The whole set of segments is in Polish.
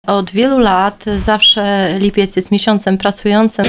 Od wielu lat zawsze lipiec jest miesiącem pracującym.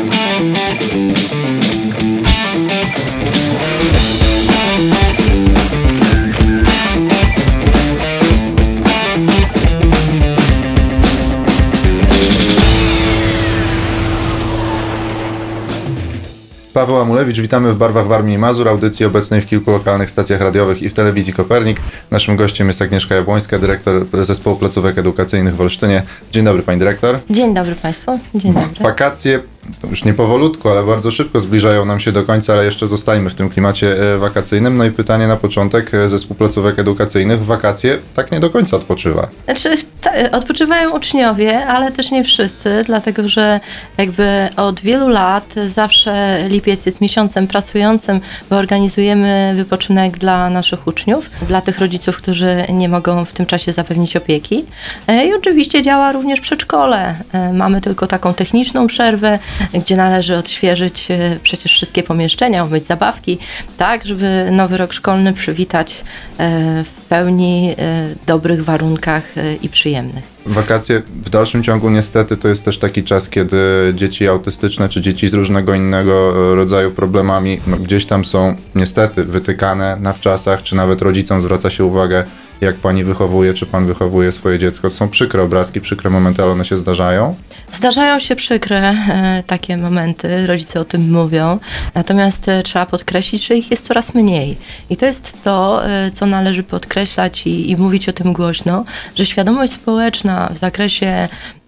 Paweł Amulewicz, witamy w Barwach Warmii i Mazur, audycji obecnej w kilku lokalnych stacjach radiowych i w telewizji Kopernik. Naszym gościem jest Agnieszka Jabłońska, dyrektor Zespołu Placówek Edukacyjnych w Olsztynie. Dzień dobry, pani dyrektor. Dzień dobry państwu. Dzień dobry. Wakacje, to już nie powolutku, ale bardzo szybko zbliżają nam się do końca, ale jeszcze zostajemy w tym klimacie wakacyjnym. No i pytanie na początek, Zespół Placówek Edukacyjnych w wakacje tak nie do końca odpoczywa. Znaczy, odpoczywają uczniowie, ale też nie wszyscy, dlatego że jakby od wielu lat zawsze lipiec jest miesiącem pracującym, bo organizujemy wypoczynek dla naszych uczniów, dla tych rodziców, którzy nie mogą w tym czasie zapewnić opieki. I oczywiście działa również przedszkole. Mamy tylko taką techniczną przerwę, gdzie należy odświeżyć przecież wszystkie pomieszczenia, umyć zabawki, tak, żeby nowy rok szkolny przywitać w pełni dobrych warunkach i przyjemnych. Wakacje w dalszym ciągu niestety to jest też taki czas, kiedy dzieci autystyczne czy dzieci z różnego innego rodzaju problemami gdzieś tam są niestety wytykane na wczasach, czy nawet rodzicom zwraca się uwagę, jak pani wychowuje, czy pan wychowuje swoje dziecko. To są przykre obrazki, przykre momenty, ale one się zdarzają? Zdarzają się przykre takie momenty, rodzice o tym mówią, natomiast trzeba podkreślić, że ich jest coraz mniej. I to jest to, co należy podkreślać i mówić o tym głośno, że świadomość społeczna w zakresie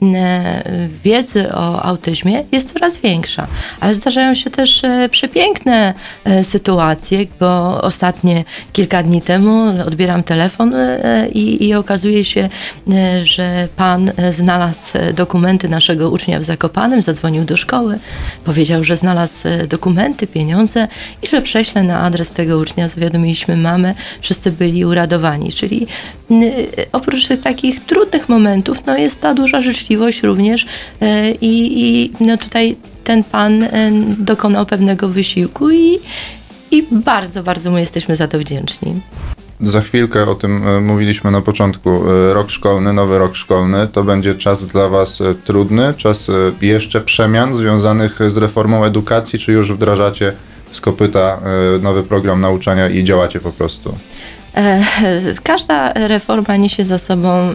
wiedzy o autyzmie jest coraz większa. Ale zdarzają się też przepiękne sytuacje, bo ostatnie kilka dni temu odbieram telefon i okazuje się, że pan znalazł dokumenty naszego ucznia w Zakopanem, zadzwonił do szkoły, powiedział, że znalazł dokumenty, pieniądze i że prześle na adres tego ucznia. Zawiadomiliśmy mamę, wszyscy byli uradowani. Czyli oprócz tych takich trudnych momentów, no jest ta duża życzliwość również i tutaj ten pan dokonał pewnego wysiłku i bardzo, bardzo mu jesteśmy za to wdzięczni. Za chwilkę o tym mówiliśmy na początku. Rok szkolny, nowy rok szkolny, to będzie czas dla was trudny, czas jeszcze przemian związanych z reformą edukacji, czy już wdrażacie z kopyta nowy program nauczania i działacie po prostu? Każda reforma niesie za sobą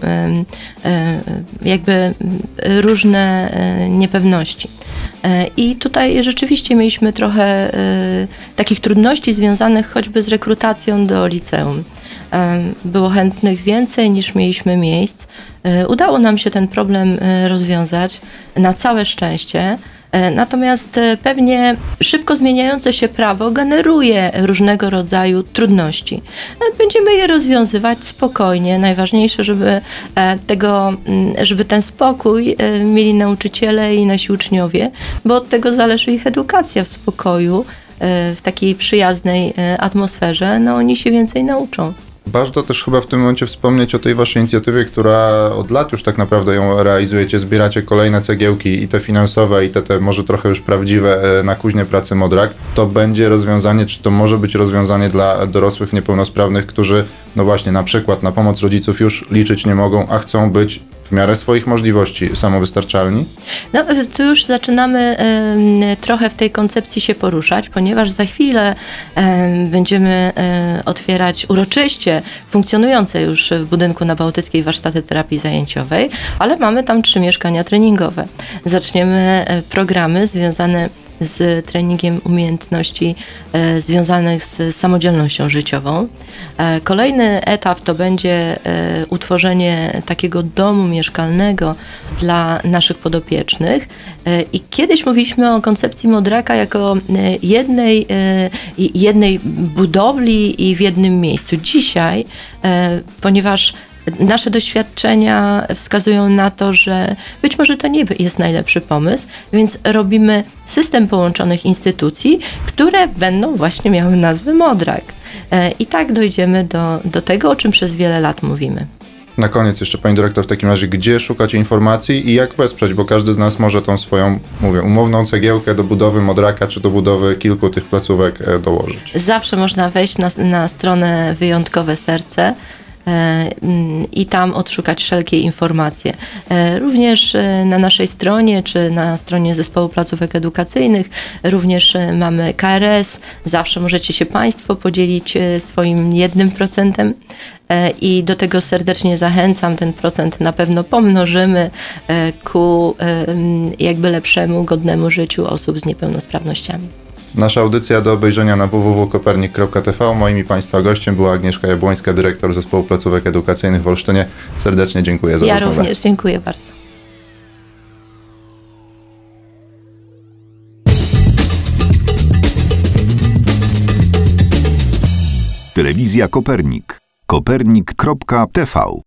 jakby różne niepewności. I tutaj rzeczywiście mieliśmy trochę takich trudności związanych choćby z rekrutacją do liceum. Było chętnych więcej niż mieliśmy miejsc. Udało nam się ten problem rozwiązać na całe szczęście. Natomiast pewnie szybko zmieniające się prawo generuje różnego rodzaju trudności. Będziemy je rozwiązywać spokojnie. Najważniejsze, żeby ten spokój mieli nauczyciele i nasi uczniowie, bo od tego zależy ich edukacja w spokoju, w takiej przyjaznej atmosferze. No oni się więcej nauczą. Ważne też chyba w tym momencie wspomnieć o tej waszej inicjatywie, która od lat już tak naprawdę ją realizujecie, zbieracie kolejne cegiełki i te finansowe i te może trochę już prawdziwe na kuźnię pracy Modrak. To będzie rozwiązanie, czy to może być rozwiązanie dla dorosłych niepełnosprawnych, którzy no właśnie na przykład na pomoc rodziców już liczyć nie mogą, a chcą być w miarę swoich możliwości samowystarczalni? No, tu już zaczynamy trochę w tej koncepcji się poruszać, ponieważ za chwilę będziemy otwierać uroczyście funkcjonujące już w budynku na Bałtyckiej warsztaty terapii zajęciowej, ale mamy tam 3 mieszkania treningowe. Zaczniemy programy związane z treningiem umiejętności związanych z samodzielnością życiową. Kolejny etap to będzie utworzenie takiego domu mieszkalnego dla naszych podopiecznych. I kiedyś mówiliśmy o koncepcji Modraka jako jednej budowli i w jednym miejscu. Dzisiaj, ponieważ nasze doświadczenia wskazują na to, że być może to nie jest najlepszy pomysł, więc robimy system połączonych instytucji, które będą właśnie miały nazwę Modrak. I tak dojdziemy do tego, o czym przez wiele lat mówimy. Na koniec jeszcze, pani dyrektor, w takim razie, gdzie szukać informacji i jak wesprzeć, bo każdy z nas może tą swoją, umowną cegiełkę do budowy Modraka, czy do budowy kilku tych placówek dołożyć. Zawsze można wejść na stronę Wyjątkowe Serce i tam odszukać wszelkie informacje. Również na naszej stronie, czy na stronie Zespołu Placówek Edukacyjnych również mamy KRS. Zawsze możecie się Państwo podzielić swoim 1%. I do tego serdecznie zachęcam, ten procent na pewno pomnożymy ku jakby lepszemu, godnemu życiu osób z niepełnosprawnościami. Nasza audycja do obejrzenia na www.kopernik.tv. Moim i Państwa gościem była Agnieszka Jabłońska, dyrektor Zespołu Placówek Edukacyjnych w Olsztynie. Serdecznie dziękuję za rozmowę. Ja również dziękuję bardzo. Telewizja Kopernik. Kopernik.tv